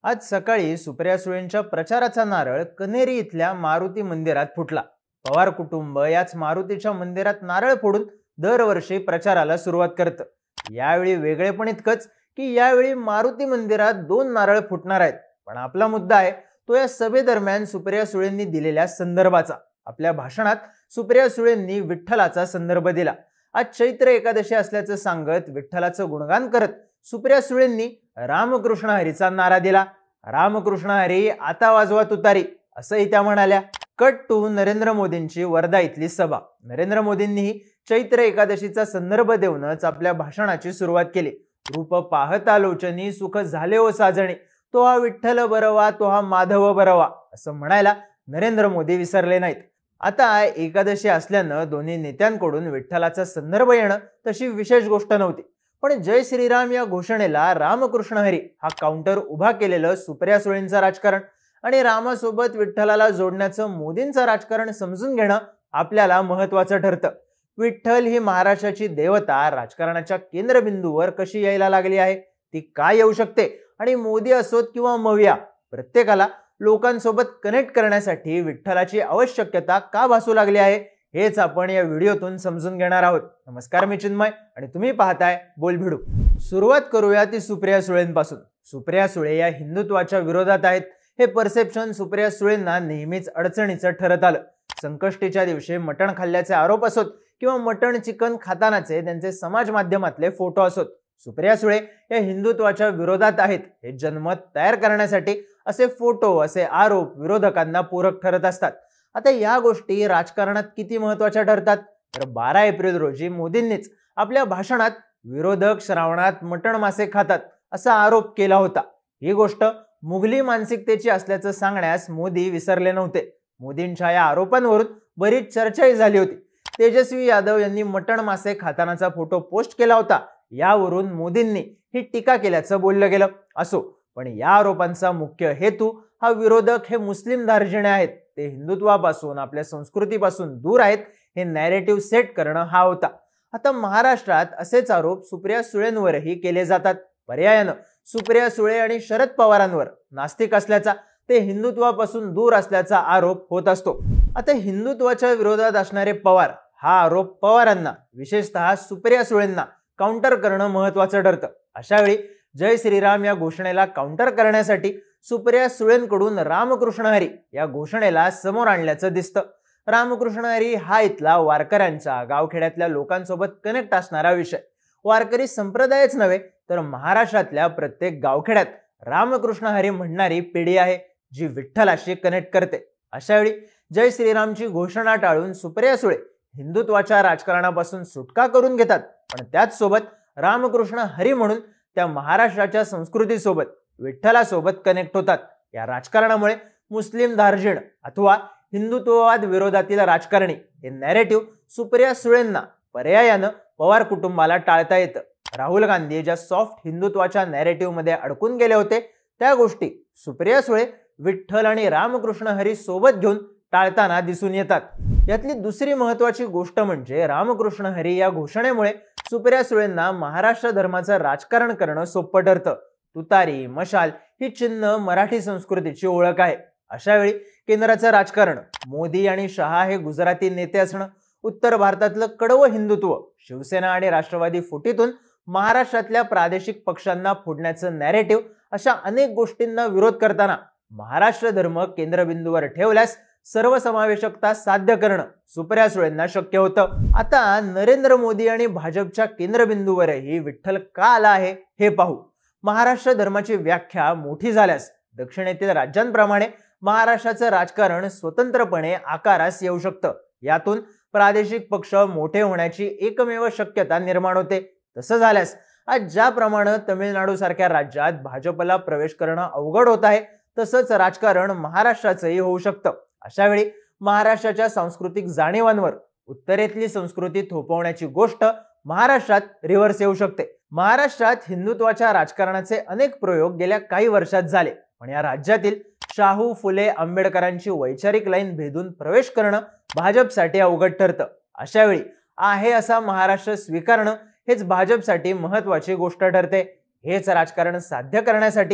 आज सकाळी सुप्रिया सुळेंच्या प्रचाराचा नारळ कनेरी इथल्या मारुती मंदिरात फुटला। पवार कुटुंब याच मारुतीच्या मंदिरात नारळ फोडून दरवर्षी प्रचाराला सुरुवात करतं। यावेळी वेगळेपण इतकंच की यावेळी मारुती मंदिरात 2 नारळ फुटणार आहेत। पण आपला मुद्दा आहे तो या सभेदरम्यान सुप्रिया सुळेंनी दिलेल्या संदर्भाचा। आपल्या भाषणात सुप्रिया सुळेंनी विठ्ठलाचा संदर्भ दिला। आज चैत्र एकादशी असल्याचं सांगत विठ्ठलाचं गुणगान करत सुप्रिया सुळेंनी रामकृष्ण हरीचा नारा दिला। रामकृष्ण हरी आता वाजवा तुतारी असंही त्या म्हणाल्या। कट टू नरेंद्र मोदींची वर्धा इथली सभा। नरेंद्र मोदींनीही चैत्र एकादशीचा संदर्भ देऊनच आपल्या भाषणाची सुरुवात केली। रूप पाहता लोचनी सुख झाले ओ साजणे, तो हा विठ्ठल बरवा तो हा माधव बरवा असं म्हणायला नरेंद्र मोदी विसरले नाहीत। आता एकादशी असल्यानं दोन्ही नेत्यांकडून विठ्ठलाचा संदर्भ येणं तशी विशेष गोष्ट नव्हती। पण जय श्रीराम या घोषणेला रामकृष्ण हरी हा काउंटर उभा केलेलं सुप्रिया सुळेंचं राजकारण आणि रामासोबत विठ्ठलाला जोडण्याचं मोदींचं राजकारण समजून घेणं आपल्याला महत्त्वाचं ठरतं। विठ्ठल ही महाराष्ट्राची देवता राजकारणाच्या केंद्रबिंदूवर कशी यायला लागली आहे, ती काय येऊ शकते आणि मोदी असोत किंवा मविया प्रत्येकाला लोकांसोबत कनेक्ट करण्यासाठी विठ्ठलाची आवश्यकता का भासू लागली आहे हेच आपण या व्हिडिओतून समजून घेणार आहोत। नमस्कार, मी चिन्मय आणि तुम्ही पाहताय बोलभिडू। सुरुवात करूया ती सुप्रिया सुळेंपासून। सुप्रिया सुळे या हिंदुत्वाच्या विरोधात आहेत हे परसेप्शन सुप्रिया सुळेंना नेहमीच अडचणीचं ठरत आलं। संकष्टीच्या दिवशी मटण खाल्ल्याचे आरोप असोत किंवा मटण चिकन खातानाचे त्यांचे समाज माध्यमातले फोटो असोत, सुप्रिया सुळे या हिंदुत्वाच्या विरोधात आहेत हे जनमत तयार करण्यासाठी असे फोटो असे आरोप विरोधकांना पूरक ठरत असतात। आता या गोष्टी राजकारणात किती महत्त्वाच्या ठरतात तर 12 एप्रिल रोजी मोदींनीच आपल्या भाषणात विरोधक श्रावणात मटण मासे खातात असा आरोप केला होता। ही गोष्ट मुघली मानसिकतेची असल्याचं सांगण्यास मोदी विसरले नव्हते। मोदींच्या या आरोपांवरून बरीच चर्चाही झाली होती। तेजस्वी यादव यांनी मटण मासे खातानाचा फोटो पोस्ट केला होता। यावरून मोदींनी ही टीका केल्याचं बोललं गेलं। असो, पण या आरोपांचा मुख्य हेतू हा विरोधक हे मुस्लिम दार्जिने आहेत, ते हिंदुत्वापासून आपल्या संस्कृतीपासून दूर आहेत हे नॅरेटिव्ह सेट करणं हा होता। आता महाराष्ट्रात असेच आरोप सुप्रिया सुळेंवरही केले जातात। पर्यायानं सुप्रिया सुळे आणि शरद पवारांवर नास्तिक असल्याचा ते हिंदुत्वापासून दूर असल्याचा आरोप होत असतो। आता हिंदुत्वाच्या विरोधात असणारे पवार हा आरोप पवारांना विशेषतः सुप्रिया सुळेंना काउंटर करणं महत्त्वाचं ठरतं। अशा वेळी जय श्रीराम या घोषणेला काउंटर करण्यासाठी सुप्रिया सुळेंकडून रामकृष्ण हरी या घोषणेला समोर आणल्याचं दिसतं। रामकृष्ण हरी हा इथला वारकऱ्यांचा गावखेड्यातल्या लोकांसोबत कनेक्ट असणारा विषय। वारकरी संप्रदायच नव्हे तर महाराष्ट्रातल्या प्रत्येक गावखेड्यात रामकृष्ण हरी म्हणणारी पिढी आहे जी विठ्ठलाशी कनेक्ट करते। अशा वेळी जय श्रीरामची घोषणा टाळून सुप्रिया सुळे हिंदुत्वाच्या राजकारणापासून सुटका करून घेतात, पण त्याच सोबत रामकृष्ण हरी म्हणून त्या महाराष्ट्राच्या संस्कृतीसोबत विठ्ठलासोबत कनेक्ट होतात। या राजकारणामुळे मुस्लिम दार्जिण अथवा हिंदुत्ववाद विरोधातील राजकारणी हे नॅरेटिव्ह सुप्रिया सुळेंना पर्यायानं पवार कुटुंबाला टाळता येतं। राहुल गांधी ज्या सॉफ्ट हिंदुत्वाच्या नॅरेटिव्ह मध्ये अडकून गेले होते त्या गोष्टी सुप्रिया सुळे विठ्ठल आणि रामकृष्ण हरी सोबत घेऊन टाळताना दिसून येतात। यातली दुसरी महत्त्वाची गोष्ट म्हणजे रामकृष्ण हरी या घोषणेमुळे सुप्रिया सुळेंना महाराष्ट्र धर्माचं राजकारण करणं सोपं ठरतं। तुतारी मशाल ही चिन्ह मराठी संस्कृतीची ओळख आहे। अशा वेळी केंद्राचं राजकारण मोदी आणि शहा हे गुजराती नेते असणं, उत्तर भारतातलं कडवं हिंदुत्व शिवसेना आणि राष्ट्रवादी फुटीतून महाराष्ट्रातल्या प्रादेशिक पक्षांना फोडण्याचं नॅरेटिव्ह अशा अनेक गोष्टींना विरोध करताना महाराष्ट्र धर्म केंद्रबिंदूवर ठेवल्यास सर्वसमावेशकता साध्य करणं सुप्रिया सुळेंना शक्य होतं। आता नरेंद्र मोदी आणि भाजपच्या केंद्रबिंदूवरही विठ्ठल का आला आहे हे पाहू। महाराष्ट्र धर्माची व्याख्या मोठी झाल्यास दक्षिणेतील राज्यांप्रमाणे महाराष्ट्राचं राजकारण स्वतंत्रपणे आकारास येऊ शकतं। यातून प्रादेशिक पक्ष मोठे होण्याची एकमेव शक्यता निर्माण होते। तसं झाल्यास आज ज्याप्रमाणे तमिळनाडू सारख्या राज्यात भाजपला प्रवेश करणं अवघड होत आहे तसंच राजकारण महाराष्ट्राचंही होऊ शकतं। अशा वेळी महाराष्ट्राच्या सांस्कृतिक जाणीवांवर उत्तरेतली संस्कृती थोपवण्याची गोष्ट महाराष्ट्रात रिव्हर्स येऊ शकते। महाराष्ट्रात हिंदुत्वाच्या राजकारणाचे अनेक प्रयोग गेल्या काही वर्षात झाले, पण या राज्यातील शाहू फुले आंबेडकरांची वैचारिक लाईन भेदून प्रवेश करणं भाजपसाठी अवघड ठरतं। अशा वेळी आहे असा महाराष्ट्र स्वीकारणं हेच भाजपसाठी महत्त्वाची गोष्ट ठरते। हेच राजकारण साध्य करण्यासाठी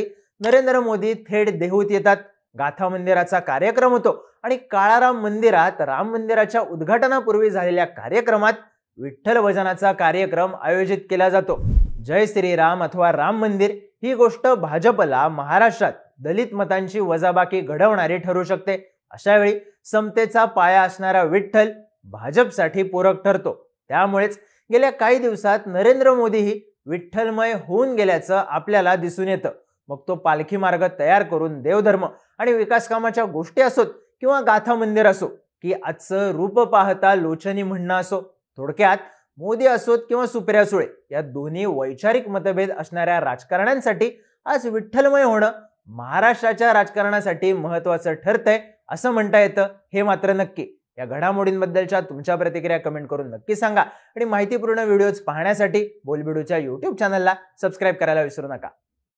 नरेंद्र मोदी थेट देहूत येतात. गाथा मंदिराचा कार्यक्रम होतो आणि काळाराम मंदिरात राम मंदिराच्या उद्घाटनापूर्वी झालेल्या कार्यक्रमात विठ्ठल भजनाचा कार्यक्रम आयोजित केला जातो. जय श्रीराम अथवा राम मंदिर ही गोष्ट भाजपला महाराष्ट्रात दलित मतांची वजाबाकी घडवणारी ठरू शकते. अशा वेळी समतेचा पाया असणारा विठ्ठल भाजपसाठी पूरक ठरतो. त्यामुळेच गेल्या काही दिवसात नरेंद्र मोदीही विठ्ठलमय होऊन गेल्याचं आपल्याला दिसून येतं. मग तो पालखी मार्ग तयार करून देवधर्म आणि विकास कामाच्या गोष्टी असोत किंवा गाथा मंदिर असो, की आजचं रूप पाहता लोचनी म्हणणं असो, थोडक्यात मोदी असोत किंवा सुप्रिया सुळे या दोन्ही वैचारिक मतभेद असणाऱ्या राजकारण्यांसाठी आज विठ्ठलमय होणं महाराष्ट्राच्या राजकारणासाठी महत्वाचं ठरतंय असं म्हणता येतं. हे मात्र नक्की. या घडामोडींबद्दलच्या तुमच्या प्रतिक्रिया कमेंट करून नक्की सांगा आणि माहितीपूर्ण व्हिडिओज पाहण्यासाठी बोलबिडूच्या YouTube चॅनलला सबस्क्राईब करायला विसरू नका.